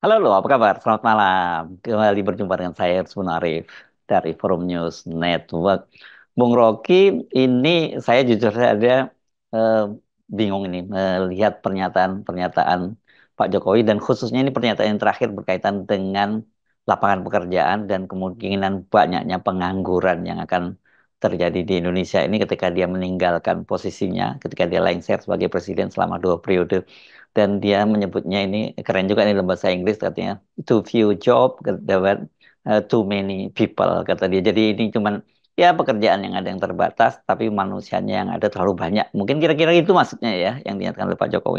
Halo, apa kabar? Selamat malam. Kembali berjumpa dengan saya, Ersmun Arif dari Forum News Network. Bung Rocky, ini saya jujur saja eh, bingung ini melihat pernyataan-pernyataan Pak Jokowi dan khususnya ini pernyataan yang terakhir berkaitan dengan lapangan pekerjaan dan kemungkinan banyaknya pengangguran yang akan terjadi di Indonesia ini ketika dia meninggalkan posisinya, ketika dia lengser sebagai presiden selama 2 periode. Dan dia menyebutnya ini keren juga nih dalam bahasa Inggris katanya too few job, dapat too many people kata dia. Jadi ini cuman ya pekerjaan yang ada yang terbatas, tapi manusianya yang ada terlalu banyak. Mungkin kira-kira itu maksudnya ya yang diingatkan oleh Pak Jokowi.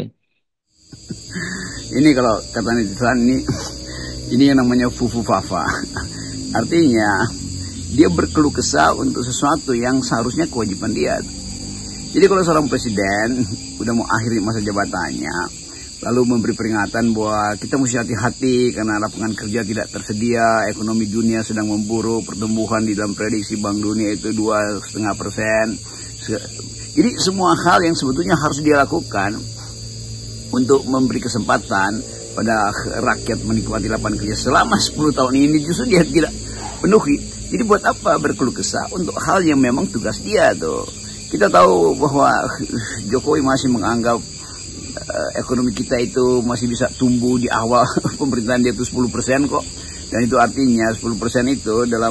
Ini kalau kata netizen ini yang namanya fufu fafa. Artinya dia berkeluh kesah untuk sesuatu yang seharusnya kewajiban dia. Jadi kalau seorang presiden udah mau akhiri masa jabatannya, lalu memberi peringatan bahwa kita mesti hati-hati karena lapangan kerja tidak tersedia, ekonomi dunia sedang memburuk, pertumbuhan di dalam prediksi Bank Dunia itu 2,5%. Jadi semua hal yang sebetulnya harus dia lakukan untuk memberi kesempatan pada rakyat menikmati lapangan kerja selama 10 tahun ini justru dia tidak penuhi. Jadi buat apa berkeluh kesah untuk hal yang memang tugas dia tuh. Kita tahu bahwa Jokowi masih menganggap ekonomi kita itu masih bisa tumbuh di awal pemerintahan dia itu 10% kok. Dan itu artinya 10% itu dalam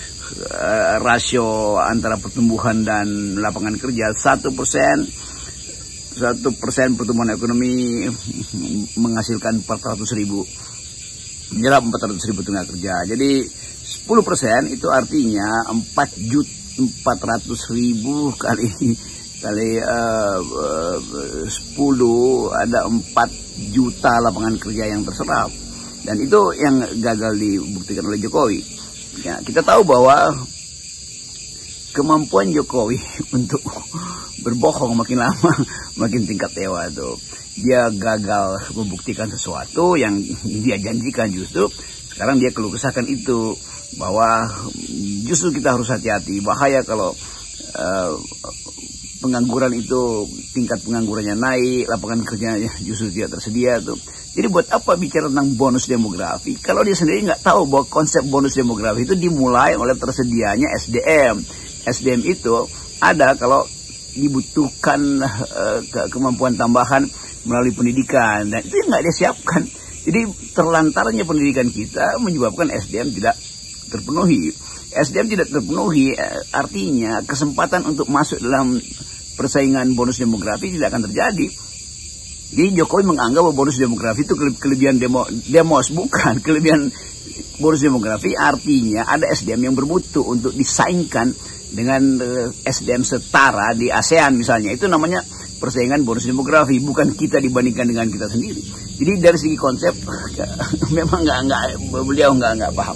rasio antara pertumbuhan dan lapangan kerja 1% pertumbuhan ekonomi menghasilkan 400.000, menyerap 400.000 tenaga kerja. Jadi 10% itu artinya 400.000 kali 10 ada 4 juta lapangan kerja yang terserap. Dan itu yang gagal dibuktikan oleh Jokowi. Ya, kita tahu bahwa kemampuan Jokowi untuk berbohong makin lama makin tingkat dewa tuh. Dia gagal membuktikan sesuatu yang dia janjikan, justru sekarang dia keluh kesahkan itu bahwa justru kita harus hati-hati, bahaya kalau pengangguran itu tingkat penganggurannya naik, lapangan kerjanya justru tidak tersedia tuh. Jadi buat apa bicara tentang bonus demografi kalau dia sendiri nggak tahu bahwa konsep bonus demografi itu dimulai oleh tersedianya SDM. SDM itu ada kalau dibutuhkan kemampuan tambahan melalui pendidikan, dan itu yang nggak dia siapkan. Jadi terlantarnya pendidikan kita menyebabkan SDM tidak terpenuhi. SDM tidak terpenuhi artinya kesempatan untuk masuk dalam persaingan bonus demografi tidak akan terjadi. Jadi Jokowi menganggap bahwa bonus demografi itu kelebihan demos, bukan kelebihan. Bonus demografi artinya ada SDM yang bermutu untuk disaingkan dengan SDM setara di ASEAN misalnya. Itu namanya persaingan bonus demografi, bukan kita dibandingkan dengan kita sendiri. Jadi dari segi konsep memang beliau nggak paham.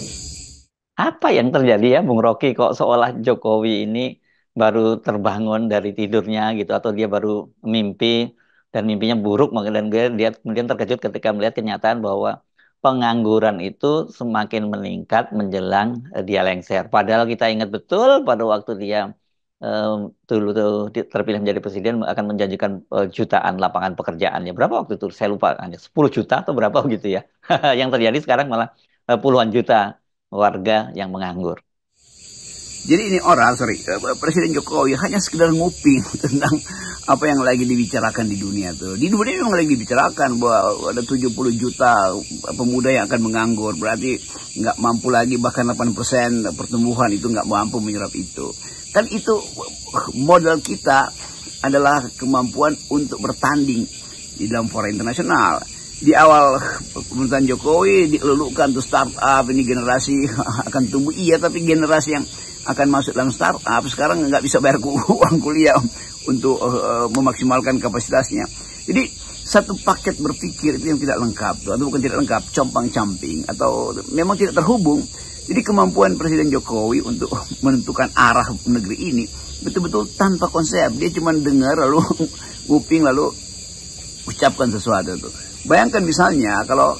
Apa yang terjadi ya, Bung Rocky? Kok seolah Jokowi ini baru terbangun dari tidurnya gitu, atau dia baru mimpi dan mimpinya buruk, dan dia kemudian terkejut ketika melihat kenyataan bahwa pengangguran itu semakin meningkat menjelang dia lengser. Padahal kita ingat betul pada waktu dia eh, dulu tuh terpilih menjadi presiden akan menjanjikan jutaan lapangan pekerjaannya. Berapa waktu itu? Saya lupa, hanya 10 juta atau berapa gitu ya. Yang terjadi sekarang malah puluhan juta warga yang menganggur. Jadi ini Presiden Jokowi hanya sekedar nguping tentang apa yang lagi dibicarakan di dunia tuh. Di dunia memang lagi dibicarakan bahwa ada 70 juta pemuda yang akan menganggur. Berarti nggak mampu lagi, bahkan 8% pertumbuhan itu nggak mampu menyerap itu. Kan itu modal kita adalah kemampuan untuk bertanding di dalam fora internasional. Di awal pemerintahan Jokowi dilulukan tuh startup, ini generasi akan tumbuh, iya, tapi generasi yang akan masuk dalam startup sekarang nggak bisa bayar uang kuliah untuk memaksimalkan kapasitasnya. Jadi satu paket berpikir itu yang tidak lengkap tuh, atau bukan tidak lengkap, compang-camping, atau memang tidak terhubung. Jadi kemampuan Presiden Jokowi untuk menentukan arah negeri ini betul-betul tanpa konsep. Dia cuma dengar lalu nguping lalu ucapkan sesuatu tuh. Bayangkan misalnya kalau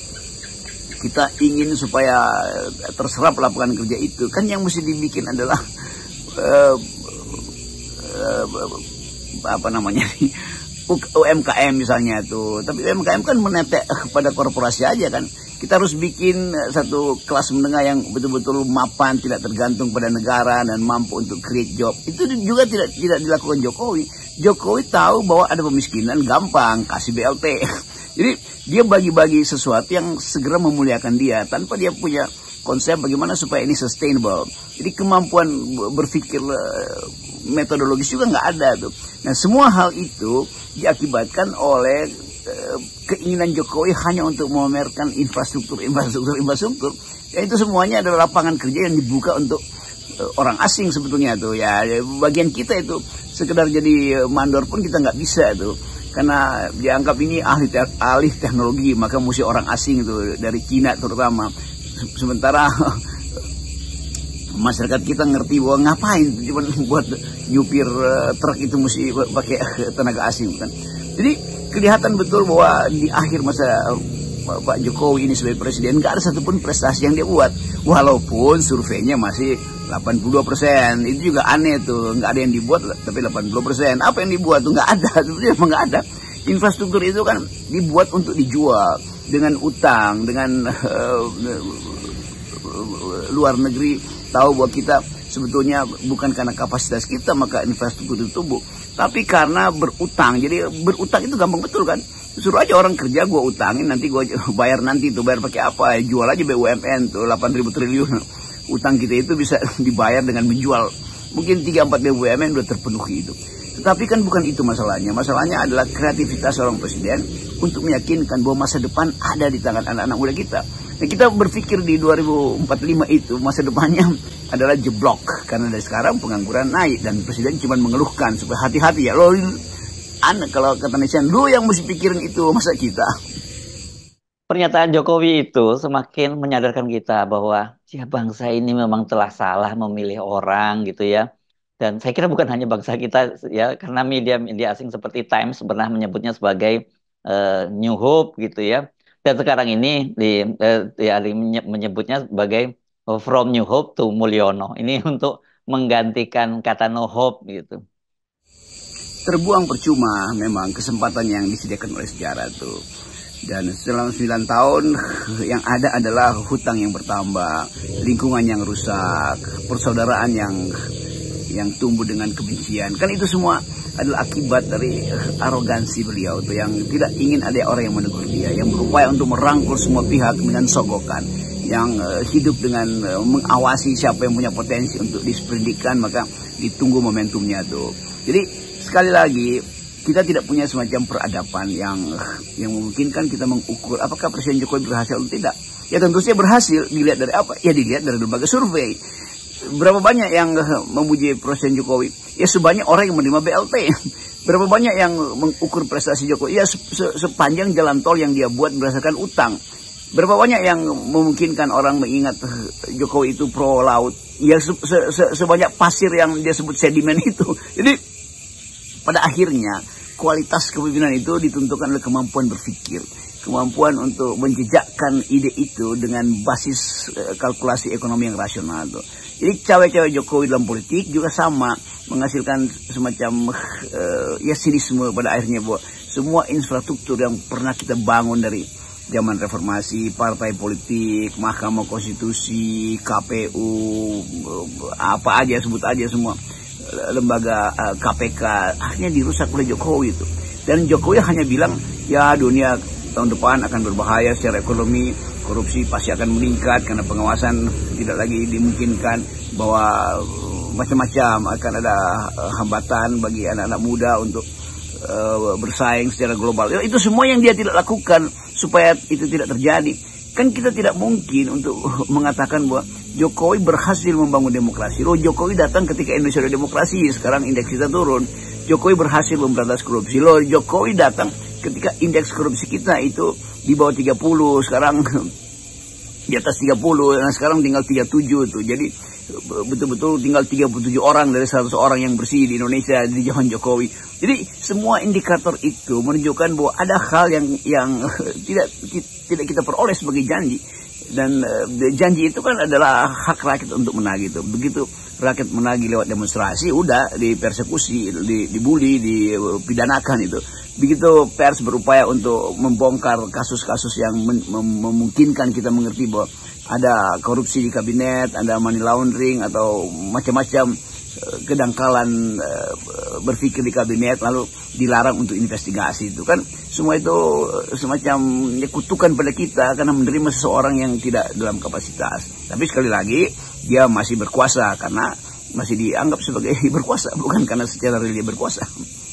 kita ingin supaya terserap lapangan kerja itu, kan yang mesti dibikin adalah apa namanya UMKM misalnya tuh. Tapi UMKM kan menetek kepada korporasi aja kan. Kita harus bikin satu kelas menengah yang betul-betul mapan, tidak tergantung pada negara dan mampu untuk create job. Itu juga tidak dilakukan Jokowi. Jokowi tahu bahwa ada pemiskinan, gampang kasih BLT. Jadi dia bagi-bagi sesuatu yang segera memuliakan dia tanpa dia punya konsep bagaimana supaya ini sustainable. Jadi kemampuan berpikir metodologis juga nggak ada tuh. Nah semua hal itu diakibatkan oleh keinginan Jokowi hanya untuk memamerkan infrastruktur. Ya itu semuanya adalah lapangan kerja yang dibuka untuk orang asing sebetulnya tuh. Ya bagian kita itu sekedar jadi mandor pun kita nggak bisa tuh. Karena dianggap ini ahli teknologi, maka mesti orang asing itu dari Cina terutama. Sementara masyarakat kita ngerti bahwa ngapain cuma buat nyupir truk itu mesti pakai tenaga asing kan. Jadi kelihatan betul bahwa di akhir masa Pak Jokowi ini sebagai presiden nggak ada satupun prestasi yang dia buat, walaupun surveinya masih 82%. Itu juga aneh tuh, nggak ada yang dibuat tapi 80%. Apa yang dibuat tuh nggak ada, sebetulnya emang nggak ada. Infrastruktur itu kan dibuat untuk dijual dengan utang, dengan luar negeri tahu bahwa kita sebetulnya bukan karena kapasitas kita maka infrastruktur itu tumbuh, tapi karena berutang. Jadi berutang itu gampang betul kan, suruh aja orang kerja, gue utangin nanti gue bayar, nanti tuh bayar pakai apa, jual aja BUMN tuh 8.000 triliun utang kita itu bisa dibayar dengan menjual mungkin 3-4 BUMN udah terpenuhi itu. Tetapi kan bukan itu masalahnya. Masalahnya adalah kreativitas seorang presiden untuk meyakinkan bahwa masa depan ada di tangan anak-anak muda kita. Nah, kita berpikir di 2045 itu masa depannya adalah jeblok. Karena dari sekarang pengangguran naik dan presiden cuma mengeluhkan supaya hati-hati ya. Lo anak kalau kata netizen, lo yang mesti pikirin itu, masa kita. Pernyataan Jokowi itu semakin menyadarkan kita bahwa ya bangsa ini memang telah salah memilih orang gitu ya. Dan saya kira bukan hanya bangsa kita ya, karena media asing seperti Times pernah menyebutnya sebagai New Hope gitu ya. Dan sekarang ini menyebutnya sebagai From New Hope to Mulyono. Ini untuk menggantikan kata No Hope gitu. Terbuang percuma memang kesempatan yang disediakan oleh sejarah itu. Dan selama 9 tahun yang ada adalah hutang yang bertambah, lingkungan yang rusak, persaudaraan yang tumbuh dengan kebencian. Kan itu semua adalah akibat dari arogansi beliau itu, yang tidak ingin ada orang yang menegur dia, yang berupaya untuk merangkul semua pihak dengan sogokan, yang hidup dengan mengawasi siapa yang punya potensi untuk disperindikan, maka ditunggu momentumnya tuh. Jadi sekali lagi kita tidak punya semacam peradaban yang memungkinkan kita mengukur apakah Presiden Jokowi berhasil atau tidak. Ya tentu saja berhasil, dilihat dari apa? Ya dilihat dari berbagai survei. Berapa banyak yang memuji Presiden Jokowi? Ya sebanyak orang yang menerima BLT. Berapa banyak yang mengukur prestasi Jokowi? Ya sepanjang jalan tol yang dia buat berdasarkan utang. Berapa banyak yang memungkinkan orang mengingat Jokowi itu pro laut? Ya sebanyak pasir yang dia sebut sedimen itu. Jadi pada akhirnya kualitas kepemimpinan itu ditentukan oleh kemampuan berpikir, kemampuan untuk menjejakkan ide itu dengan basis kalkulasi ekonomi yang rasional tuh. Jadi cawe-cawe Jokowi dalam politik juga sama, menghasilkan semacam ya sinisme pada akhirnya, bahwa semua infrastruktur yang pernah kita bangun dari zaman reformasi, partai politik, Mahkamah Konstitusi, KPU, apa aja sebut aja semua, lembaga KPK akhirnya dirusak oleh Jokowi itu. Dan Jokowi hanya bilang ya dunia tahun depan akan berbahaya secara ekonomi, korupsi pasti akan meningkat karena pengawasan tidak lagi dimungkinkan, bahwa macam-macam akan ada hambatan bagi anak-anak muda untuk bersaing secara global. Itu semua yang dia tidak lakukan supaya itu tidak terjadi. Kan kita tidak mungkin untuk mengatakan bahwa Jokowi berhasil membangun demokrasi. Loh, Jokowi datang ketika Indonesia ada demokrasi, sekarang indeks kita turun. Jokowi berhasil memberantas korupsi. Loh, Jokowi datang ketika indeks korupsi kita itu di bawah 30, sekarang di atas 30, nah sekarang tinggal 37 tuh. Jadi betul-betul tinggal 37 orang dari 100 orang yang bersih di Indonesia di zaman Jokowi. Jadi semua indikator itu menunjukkan bahwa ada hal yang tidak kita peroleh sebagai janji. janji itu kan adalah hak rakyat untuk menagih itu. Begitu rakyat menagih lewat demonstrasi, udah dipersekusi, dibully, dipidanakan itu. Begitu pers berupaya untuk membongkar kasus-kasus yang memungkinkan kita mengerti bahwa ada korupsi di kabinet, ada money laundering atau macam-macam kedangkalan berpikir di kabinet, lalu dilarang untuk investigasi, itu kan semua itu semacam kutukan pada kita karena menerima seseorang yang tidak dalam kapasitas. Tapi sekali lagi dia masih berkuasa karena masih dianggap sebagai berkuasa, bukan karena secara real dia berkuasa.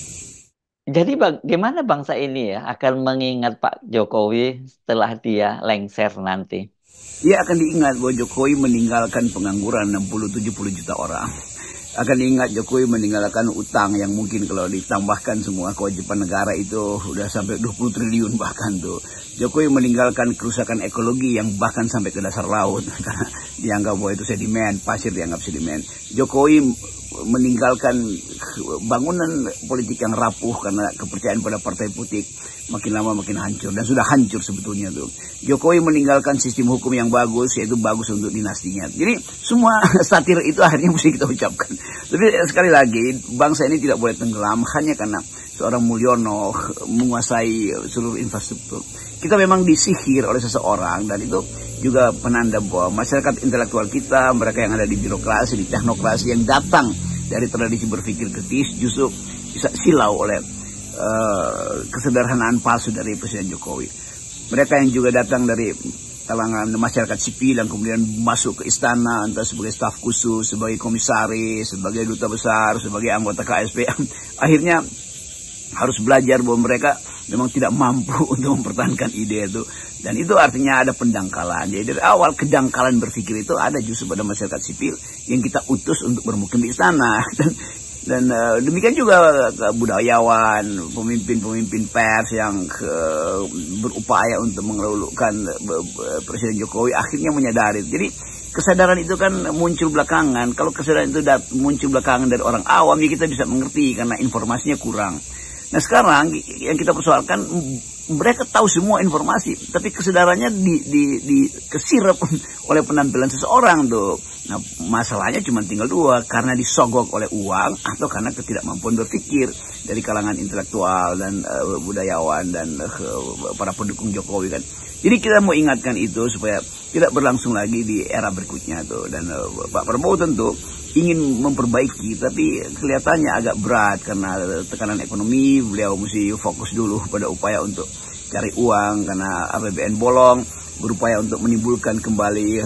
Jadi bagaimana bangsa ini ya akan mengingat Pak Jokowi setelah dia lengser nanti? Dia akan diingat bahwa Jokowi meninggalkan pengangguran 60-70 juta orang. Akan diingat Jokowi meninggalkan utang yang mungkin kalau ditambahkan semua kewajiban negara itu udah sampai 20 triliun bahkan tuh. Jokowi meninggalkan kerusakan ekologi yang bahkan sampai ke dasar laut karena dianggap bahwa itu sedimen, pasir dianggap sedimen. Jokowi meninggalkan bangunan politik yang rapuh karena kepercayaan pada partai politik makin lama makin hancur dan sudah hancur sebetulnya tuh. Jokowi meninggalkan sistem hukum yang bagus, yaitu bagus untuk dinastinya. Jadi semua satir itu akhirnya mesti kita ucapkan. Tapi sekali lagi bangsa ini tidak boleh tenggelam hanya karena seorang Mulyono menguasai seluruh infrastruktur. Kita memang disihir oleh seseorang dan itu juga penanda bahwa masyarakat intelektual kita, mereka yang ada di birokrasi, di teknokrasi yang datang dari tradisi berpikir kritis justru bisa silau oleh kesederhanaan palsu dari Presiden Jokowi. Mereka yang juga datang dari kalangan masyarakat sipil yang kemudian masuk ke istana entah sebagai staf khusus, sebagai komisaris, sebagai duta besar, sebagai anggota KSP, akhirnya harus belajar bahwa mereka memang tidak mampu untuk mempertahankan ide itu. Dan itu artinya ada pendangkalan. Jadi dari awal kedangkalan berpikir itu ada justru pada masyarakat sipil yang kita utus untuk bermukim di istana. Dan demikian juga budayawan, pemimpin-pemimpin pers yang berupaya untuk mengelulukan Presiden Jokowi akhirnya menyadari. Jadi kesadaran itu kan muncul belakangan. Kalau kesadaran itu muncul belakangan dari orang awam, ya kita bisa mengerti karena informasinya kurang. Nah sekarang yang kita persoalkan, mereka tahu semua informasi, tapi kesadarannya kesirap oleh penampilan seseorang tuh. Nah masalahnya cuma tinggal dua, karena disogok oleh uang atau karena ketidakmampuan berpikir dari kalangan intelektual dan budayawan dan para pendukung Jokowi kan. Jadi kita mau ingatkan itu supaya tidak berlangsung lagi di era berikutnya tuh. Dan Pak Prabowo tentu ingin memperbaiki, tapi kelihatannya agak berat karena tekanan ekonomi. Beliau mesti fokus dulu pada upaya untuk cari uang karena APBN bolong, berupaya untuk menimbulkan kembali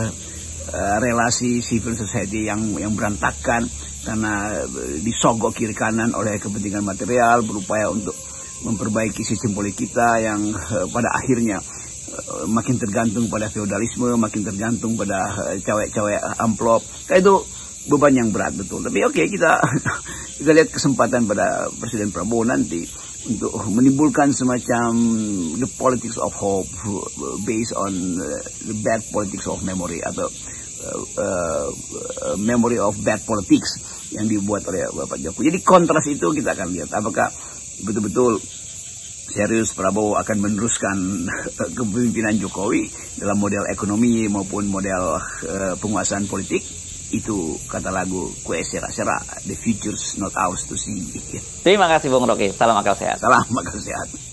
relasi civil society yang berantakan karena disogok kiri kanan oleh kepentingan material, berupaya untuk memperbaiki sistem politik kita yang pada akhirnya makin tergantung pada feodalisme, makin tergantung pada cewek-cewek amplop. Kayak itu beban yang berat betul. Tapi oke, kita lihat kesempatan pada Presiden Prabowo nanti untuk menimbulkan semacam the politics of hope based on the bad politics of memory atau memory of bad politics yang dibuat oleh Bapak Jokowi. Jadi kontras itu kita akan lihat apakah betul-betul serius Prabowo akan meneruskan kepemimpinan Jokowi dalam model ekonomi maupun model penguasaan politik. Itu kata lagu Kue Sera-Sera, the future's not ours to see. Terima kasih Bung Rocky, salam akal sehat. Salam akal sehat.